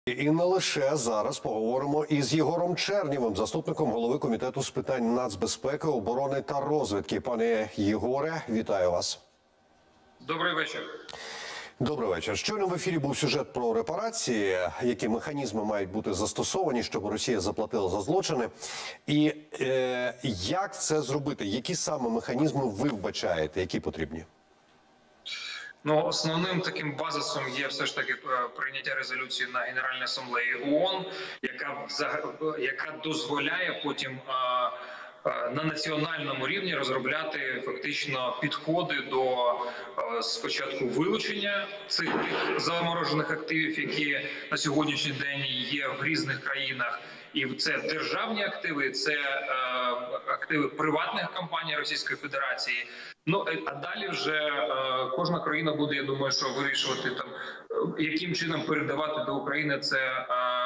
І не лише зараз поговоримо із Єгором Чернєвим, заступником голови комітету з питань нацбезпеки, оборони та розвідки. Пане Єгоре, вітаю вас. Добрий вечір. Добрий вечір. Щойно в ефірі був сюжет про репарації, які механізми мають бути застосовані, щоб Росія заплатила за злочини. І як це зробити? Які саме механізми ви вбачаєте, які потрібні? Ну, основним таким базисом є все ж таки прийняття резолюції на Генеральній асамблеї ООН, яка дозволяє потім на національному рівні розробляти фактично підходи до спочатку вилучення цих заморожених активів, які на сьогоднішній день є в різних країнах. І це державні активи, це активи приватних компаній Російської Федерації. Ну, а далі вже кожна країна буде, я думаю, що вирішувати, там, яким чином передавати до України це,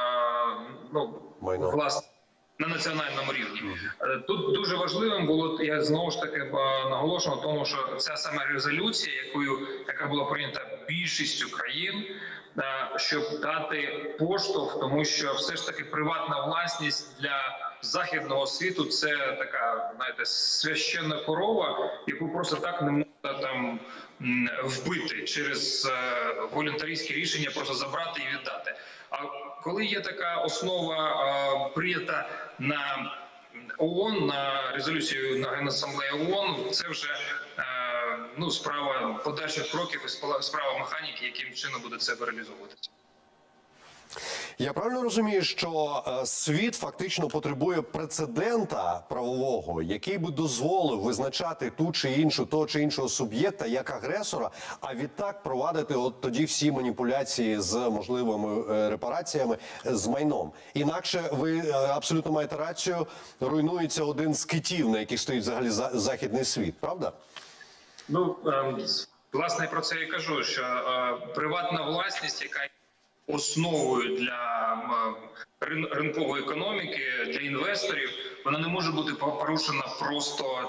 власне, на національному рівні. Тут дуже важливим було, я знову ж таки наголошував, тому що ця саме резолюція, яка була прийнята більшістю країн, щоб дати поштовх, тому що все ж таки приватна власність для західного світу – це така, знаєте, священна корова, яку просто так не можна там вбити через волюнтаристське рішення, просто забрати і віддати. А коли є така основа прийнята на ООН, на резолюцію на Генасамблеї ООН, це вже справа подальших кроків і справа механіки, яким чином буде це реалізовуватися. Я правильно розумію, що світ фактично потребує прецедента правового, який би дозволив визначати ту чи іншу, того чи іншого суб'єкта як агресора, а відтак провадити от тоді всі маніпуляції з можливими репараціями з майном. Інакше ви абсолютно маєте рацію, руйнується один з китів, на яких стоїть взагалі західний світ, правда? Ну, власне, про це і кажу, що приватна власність, яка основою для ринкової економіки, для інвесторів, вона не може бути порушена просто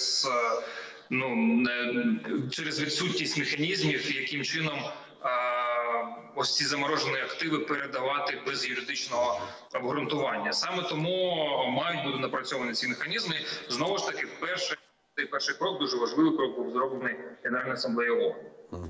через відсутність механізмів, яким чином ось ці заморожені активи передавати без юридичного обґрунтування. Саме тому мають бути напрацьовані ці механізми. Знову ж таки, перший крок, дуже важливий крок, був зроблений Генеральною асамблеєю ООН.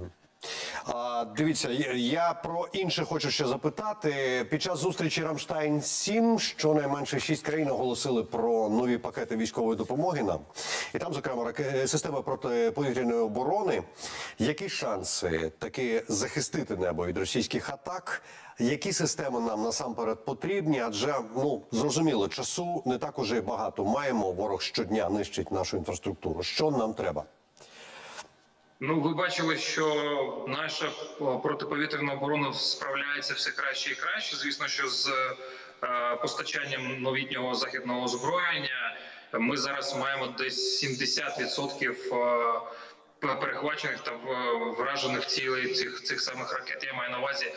Дивіться, я про інше хочу ще запитати. Під час зустрічі Рамштайн-7 щонайменше 6 країн оголосили про нові пакети військової допомоги нам. І там, зокрема, система протиповітряної оборони. Які шанси таки захистити небо від російських атак? Які системи нам насамперед потрібні? Адже, зрозуміло, часу не так уже багато маємо. Ворог щодня нищить нашу інфраструктуру. Що нам треба? Ну, ви бачили, що наша протиповітряна оборона справляється все краще і краще. Звісно, що з постачанням новітнього західного озброєння ми зараз маємо десь 70% перехвачених та вражених цілей цих самих ракет. Я маю на увазі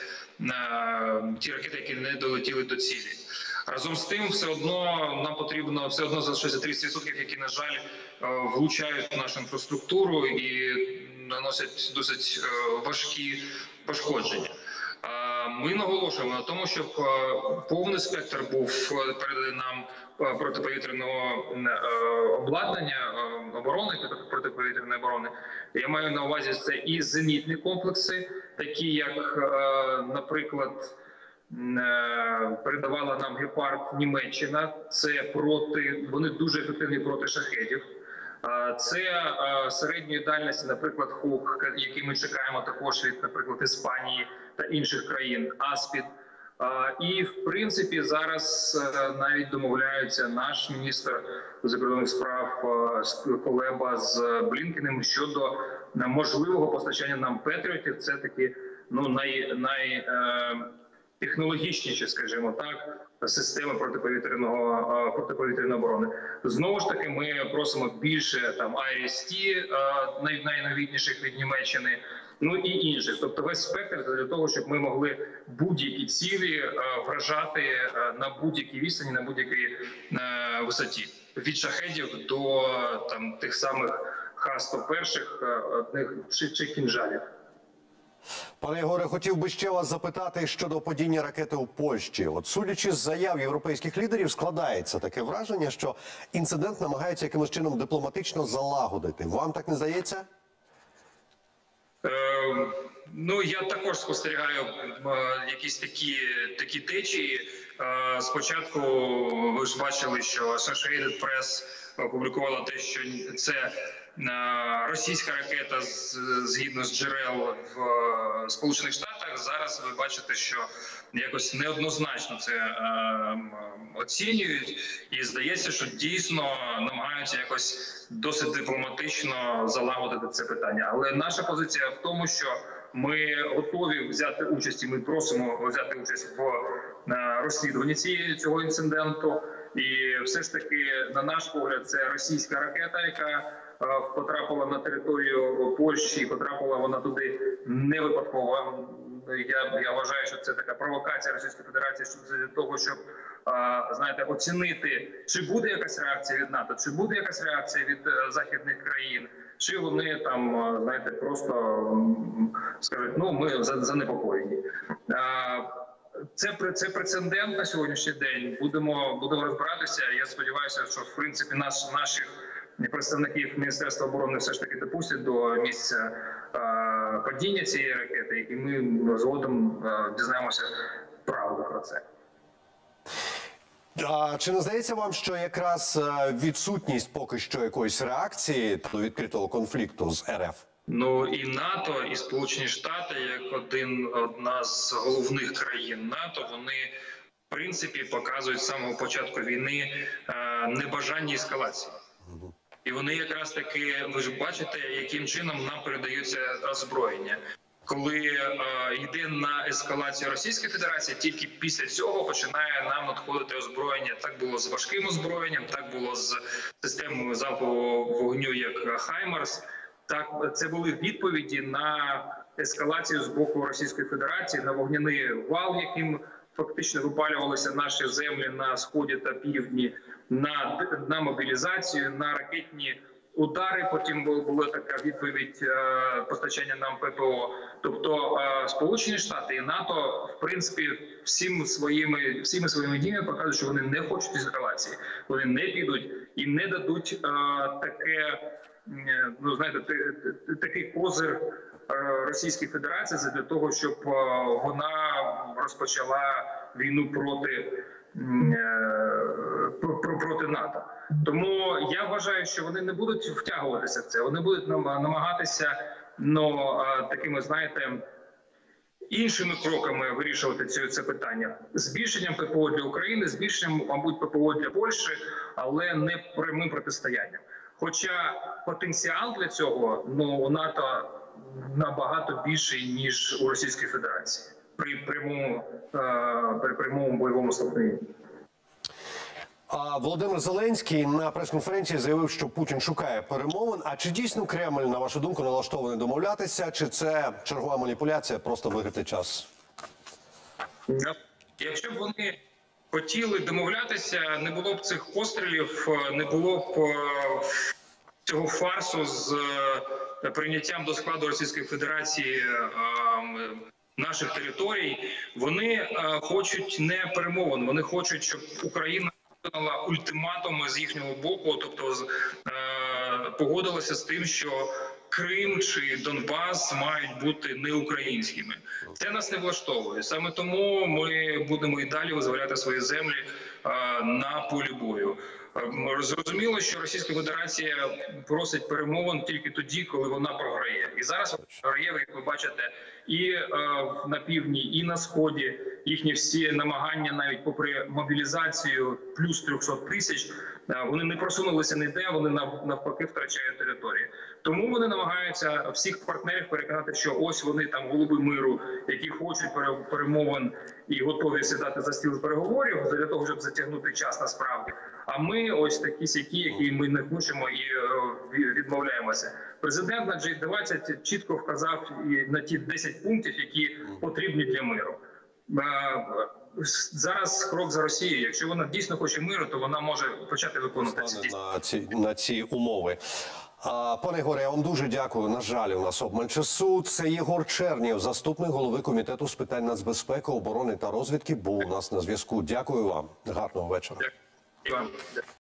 ті ракети, які не долетіли до цілі. Разом з тим, все одно нам потрібно залишається 30%, які, на жаль, влучають в нашу інфраструктуру і наносять досить важкі пошкодження. Ми наголошуємо на тому, щоб повний спектр був переданий нам протиповітряного обладнання оборони, протиповітряної оборони. Я маю на увазі це і зенітні комплекси, такі як, наприклад, передавала нам Гепард Німеччина. Вони дуже ефективні проти шахедів. Це середньої дальності, наприклад, ХОК, який ми чекаємо також від, наприклад, Іспанії та інших країн, Аспід. І, в принципі, зараз навіть домовляються наш міністр закордонних справ Кулеба з Блінкеним щодо можливого постачання нам Петріотів. Це такі технологічніші, скажімо так, системи протиповітряної оборони. Знову ж таки, ми просимо більше там IRIS-T, найновітніших від Німеччини, і інших. Тобто весь спектр для того, щоб ми могли будь-які цілі вражати на будь-якій відстані, на будь-якій висоті. Від шахедів до тих самих Х-101 чи кінжалів. Пане Єгоре, хотів би ще вас запитати щодо падіння ракети у Польщі. От судячи з заяв європейських лідерів, складається таке враження, що інцидент намагаються якимось чином дипломатично залагодити. Вам так не здається? Ну, я також спостерігаю якісь такі течії. Спочатку ви ж бачили, що Associated Press опублікувала те, що це російська ракета згідно з джерел в Сполучених Штатах. Зараз ви бачите, що якось неоднозначно це оцінюють, і здається, що дійсно намагаються якось досить дипломатично залагодити це питання. Але наша позиція в тому, що ми готові взяти участь, і ми просимо взяти участь в розслідуванні цього інциденту. І все ж таки, на наш погляд, це російська ракета, яка потрапила на територію Польщі, потрапила вона туди не випадково. Я вважаю, що це така провокація Російської Федерації для того, щоб, знаєте, оцінити, чи буде якась реакція від НАТО, чи буде якась реакція від західних країн, чи вони там, знаєте, просто скажуть, ну, ми занепокоєні. Це прецедент на сьогоднішній день. Будемо розбиратися. Я сподіваюся, що в принципі наших представників Міністерства оборони все ж таки допустять до місця падіння цієї ракети, і ми згодом дізнаємося правду про це. А чи не здається вам, що якраз відсутність поки що якоїсь реакції до відкритого конфлікту з РФ? Ну і НАТО, і Сполучені Штати, як одна з головних країн НАТО, вони в принципі показують з самого початку війни небажання ескалації. І вони якраз таки, ви ж бачите, яким чином нам передаються озброєння. Коли йде на ескалацію Російської Федерації, тільки після цього починає нам надходити озброєння. Так було з важким озброєнням, так було з системою залпового вогню, як «Хаймарс». Так, це були відповіді на ескалацію з боку Російської Федерації, на вогняний вал, яким фактично випалювалися наші землі на сході та півдні, на мобілізацію, на ракетні удари. Потім була така відповідь постачання нам ППО. Тобто Сполучені Штати і НАТО, в принципі, всіми своїми діями показують, що вони не хочуть ескалації. Вони не підуть і не дадуть таке, ну, знаєте, такий козир Російській Федерації для того, щоб вона розпочала війну проти НАТО. Тому я вважаю, що вони не будуть втягуватися в це. Вони будуть намагатися, такими, знаєте, іншими кроками вирішувати це питання. Збільшенням ППО для України, збільшенням, мабуть, ППО для Польщі, але не прямим протистоянням. Хоча потенціал для цього, у НАТО набагато більший, ніж у Російської Федерації при прямому бойовому столкновенні. Володимир Зеленський на прес-конференції заявив, що Путін шукає перемовин. А чи дійсно Кремль, на вашу думку, налаштований домовлятися, чи це чергова маніпуляція, просто виграти час? Якщо б вони хотіли домовлятися, не було б цих пострілів, не було б цього фарсу з прийняттям до складу Російської Федерації наших територій. Вони хочуть не перемовин, вони хочуть, щоб Україна виконала ультиматуми з їхнього боку, тобто погодилася з тим, що Крим чи Донбас мають бути не українськими. Це нас не влаштовує. Саме тому ми будемо і далі визволяти свої землі на полі бою. Зрозуміло, що Російська Федерація просить перемовин тільки тоді, коли вона програє. І зараз програє, як ви бачите, і на півдні, і на сході. Їхні всі намагання, навіть попри мобілізацію плюс 300 тисяч, вони не просунулися ніде, вони навпаки втрачають території. Тому вони намагаються всіх партнерів переконати, що ось вони там голуби миру, які хочуть перемовин і готові сідати за стіл переговорів для того, щоб затягнути час насправді. А ми ось такі сякі, які ми не хочемо і відмовляємося. Президент на G20 чітко вказав на ті 10 пунктів, які потрібні для миру. Зараз крок за Росією. Якщо вона дійсно хоче миру, то вона може почати виконувати на ці умови. Пане Ігоре, я вам дуже дякую. На жаль, у нас обмаль часу. Це Єгор Чернєв, заступник голови Комітету з питань нацбезпеки, оборони та розвідки, був у нас на зв'язку. Дякую вам. Гарного вечора. Дякую.